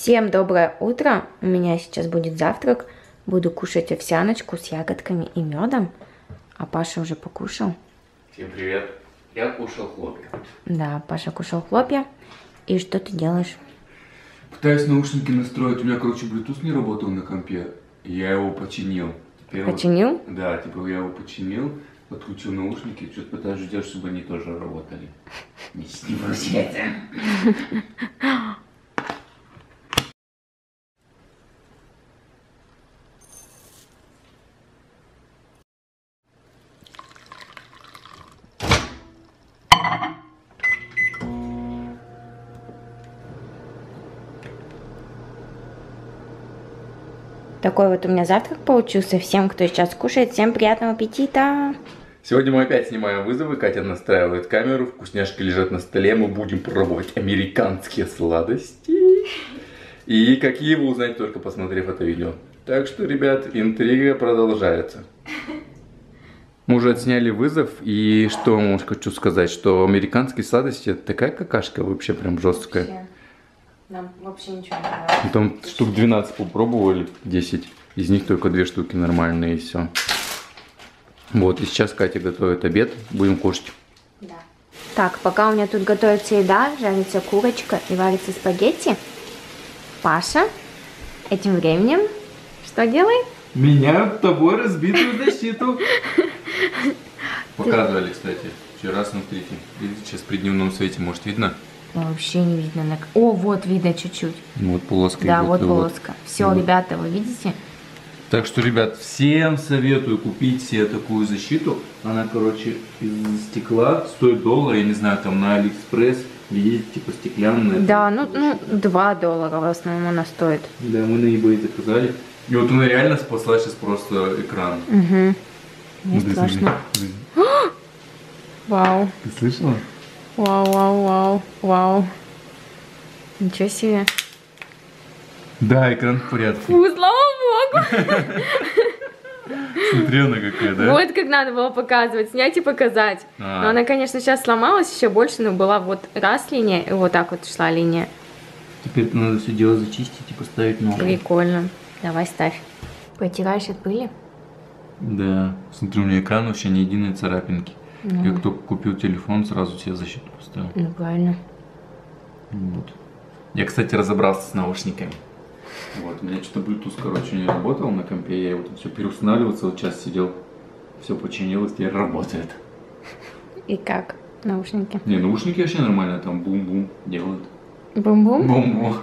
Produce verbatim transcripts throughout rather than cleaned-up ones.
Всем доброе утро. У меня сейчас будет завтрак. Буду кушать овсяночку с ягодками и медом. А Паша уже покушал. Всем привет. Я кушал хлопья. Да, Паша кушал хлопья. И что ты делаешь? Пытаюсь наушники настроить. У меня, короче, Bluetooth не работал на компе. И я его починил. Теперь Починил? Вот, да, типа я его починил, подключил наушники. Что-то пытаюсь сделать, чтобы они тоже работали. Не стимулируйте. Такой вот у меня завтрак получился. Всем, кто сейчас кушает, всем приятного аппетита. Сегодня мы опять снимаем вызовы. Катя настраивает камеру, вкусняшки лежат на столе. Мы будем пробовать американские сладости. И какие вы узнаете, только посмотрев это видео. Так что, ребят, интрига продолжается. Мы уже отсняли вызов. И что вам хочу сказать, что американские сладости это такая какашка вообще прям жесткая. Вообще. Нам вообще ничего не нравится. Там штук двенадцать попробовали, десять. Из них только две штуки нормальные и все. Вот, и сейчас Катя готовит обед. Будем кушать. Да. Так, пока у меня тут готовится еда, жарится курочка и варится спагетти. Паша этим временем что делает? Меняют тобой разбитую защиту. Показывали, кстати. Вчера, смотрите. Видите, сейчас при дневном свете, может, видно? Вообще не видно. На... О, вот видно чуть-чуть. Вот полоска. Да, идет, вот вот. полоска. Все, Вот. ребята, вы видите? Так что, ребят, всем советую купить себе такую защиту. Она, короче, из стекла, стоит доллар, я не знаю, там на Алиэкспресс, видите, типа стеклянная. Да, ну, ну два доллара в основном она стоит. Да, мы на eBay заказали. И вот она реально спасла сейчас просто экран. Угу. Мне Вот страшно. смотри. Вау. Ты слышала? Вау, вау, вау, вау. Ничего себе. Да, экран в порядке. Фу, слава богу. Смотри, она какая, да? Вот как надо было показывать, снять и показать. А. Но она, конечно, сейчас сломалась еще больше, но была вот раз линия, и вот так вот шла линия. Теперь надо все дело зачистить и поставить новое. Прикольно. Давай ставь. Потираешь от пыли? Да. Смотри, у меня экран вообще ни единой царапинки. Ну. Я только купил телефон, сразу себе защиту поставил. Ну, правильно. Вот. Я, кстати, разобрался с наушниками. Вот, у меня что-то Bluetooth, короче, не работал на компе. Я его там все переустанавливал, целый час сидел. Все починилось, теперь работает. И как? Наушники? Не, наушники вообще нормально, там бум-бум делают. Бум-бум? Бум-бум.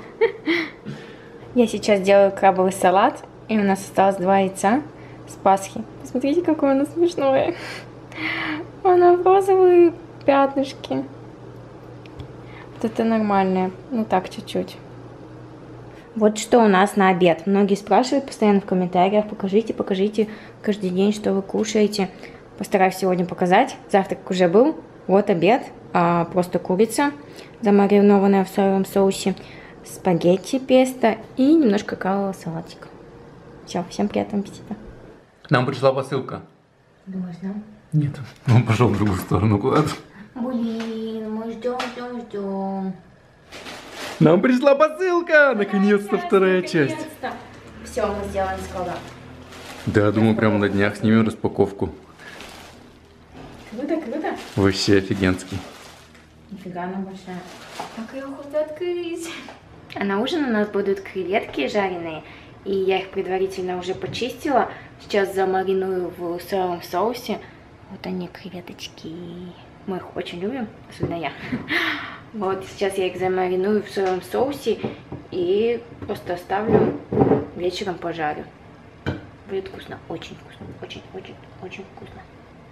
Я сейчас делаю крабовый салат, и у нас осталось два яйца с Пасхи. Посмотрите, какое оно смешное. Оно в розовые пятнышки. Вот это нормальное. Ну так, чуть-чуть. Вот что у нас на обед. Многие спрашивают постоянно в комментариях. Покажите, покажите каждый день, что вы кушаете. Постараюсь сегодня показать. Завтрак уже был. Вот обед. А, просто курица, замаринованная в соевом соусе. Спагетти, песто и немножко крабового салатика. Все, всем приятного аппетита. Нам пришла посылка. Думаешь, да? Нет. Он пошел в другую сторону куда-то. Блин, мы ждем, ждем, ждем. Нам пришла посылка! Наконец-то вторая часть. Все, мы сделаем скоро. Да, думаю, прямо на днях снимем распаковку. Круто, круто. Вообще офигенский. Нифига она большая. Как ее хочу открыть? А на ужин у нас будут креветки жареные. И я их предварительно уже почистила. Сейчас замариную в соевом соусе. Вот они, креветочки. Мы их очень любим, особенно я. Вот, сейчас я их замариную в соевом соусе и просто оставлю, вечером пожарю. Будет вкусно, очень вкусно, очень, очень, очень вкусно.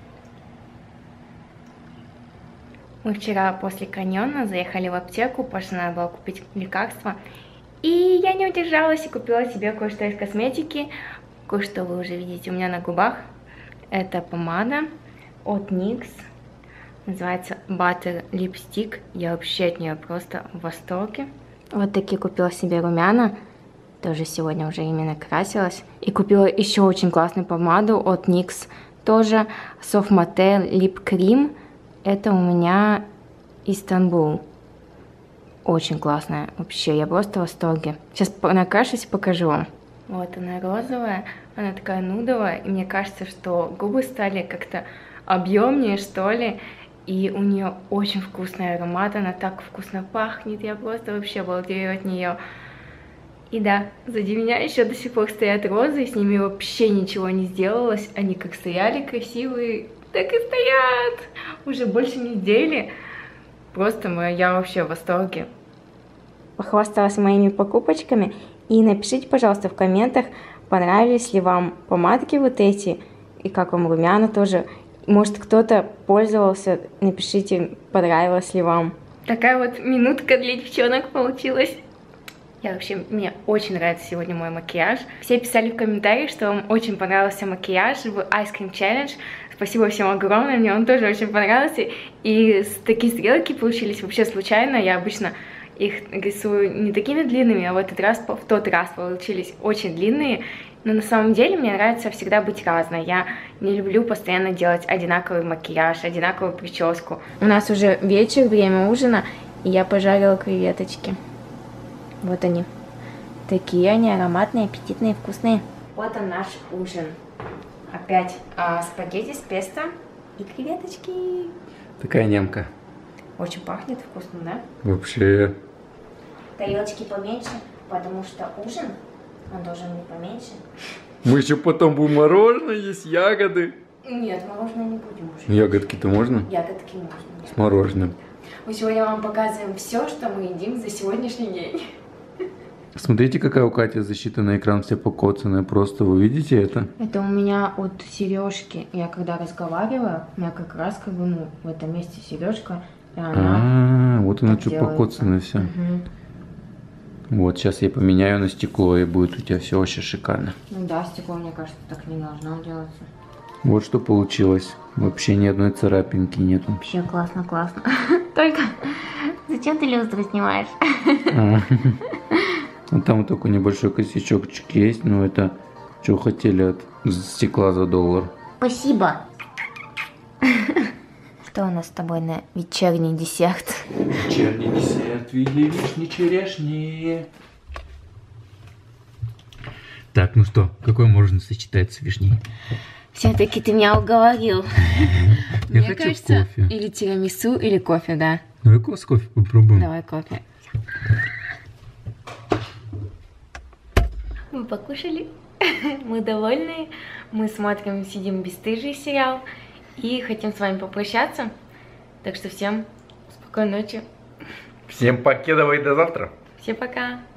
Мы вчера после каньона заехали в аптеку, Паше надо было купить лекарства. И я не удержалась и купила себе кое-что из косметики. Кое-что вы уже видите у меня на губах. Это помада от никс. Называется Butter Lipstick. Я вообще от нее просто в восторге. Вот такие купила себе румяна. Тоже сегодня уже ими накрасилась. И купила еще очень классную помаду от никс. Тоже Soft Matte Lip Cream. Это у меня Истанбул. очень классная. Вообще, я просто в восторге. Сейчас накашусь и покажу вам. Вот она розовая, она такая нудовая, и мне кажется, что губы стали как-то объемнее, что ли. И у нее очень вкусный аромат, она так вкусно пахнет, я просто вообще балдею от нее. И да, сзади меня еще до сих пор стоят розы, с ними вообще ничего не сделалось. Они как стояли красивые, так и стоят. Уже больше недели. Просто я вообще в восторге. Похвасталась моими покупочками. И напишите, пожалуйста, в комментах, понравились ли вам помадки вот эти. И как вам румяна тоже. Может, кто-то пользовался, напишите, понравилось ли вам. Такая вот минутка для девчонок получилась. Я вообще, мне очень нравится сегодня мой макияж. Все писали в комментариях, что вам очень понравился макияж в Ice Cream Challenge. Спасибо всем огромное, мне он тоже очень понравился. И такие стрелки получились вообще случайно. Я обычно их рисую не такими длинными, а в этот раз, в тот раз получились очень длинные. Но на самом деле мне нравится всегда быть разной. Я не люблю постоянно делать одинаковый макияж, одинаковую прическу. У нас уже вечер, время ужина, и я пожарила креветочки. Вот они. Такие они ароматные, аппетитные, вкусные. Вот он наш ужин. Опять а, спагетти с песто и креветочки. Такая немка. Очень пахнет вкусно, да? Вообще. Тарелочки поменьше, потому что ужин, он должен быть поменьше. Мы еще потом будем мороженое есть, ягоды. Нет, мороженое не будем уже. Ягодки-то можно? Ягодки можно. С мороженым. Мы сегодня вам показываем все, что мы едим за сегодняшний день. Смотрите, какая у Кати защита на экран, вся покоцанная. Просто вы видите это? Это у меня от сережки. Я когда разговариваю, у меня как раз как бы, ну, в этом месте сережка. И она А, -а, -а вот она что делается. покоцанная вся. Угу. Вот, сейчас я поменяю на стекло, и будет у тебя все очень шикарно. Ну да, стекло, мне кажется, так не должно делаться. Вот что получилось. Вообще ни одной царапинки нету. Вообще классно, классно. Только зачем ты люстру снимаешь? Вот там вот такой небольшой косячочек есть, но это что хотели от стекла за доллар. Спасибо. Что у нас с тобой на вечерний десерт? Вечерний десерт в виде вишни черешни. Так, ну что, какое можно сочетать с вишней? Все-таки ты меня уговорил. Я Мне хочу кажется, кофе. или тирамису, или кофе, да. Давай с кофе попробуем. Давай кофе. Мы покушали, мы довольны, мы смотрим, сидим бесстыжий сериал и хотим с вами попрощаться. Так что всем спокойной ночи. Всем покедова и до завтра. Всем пока.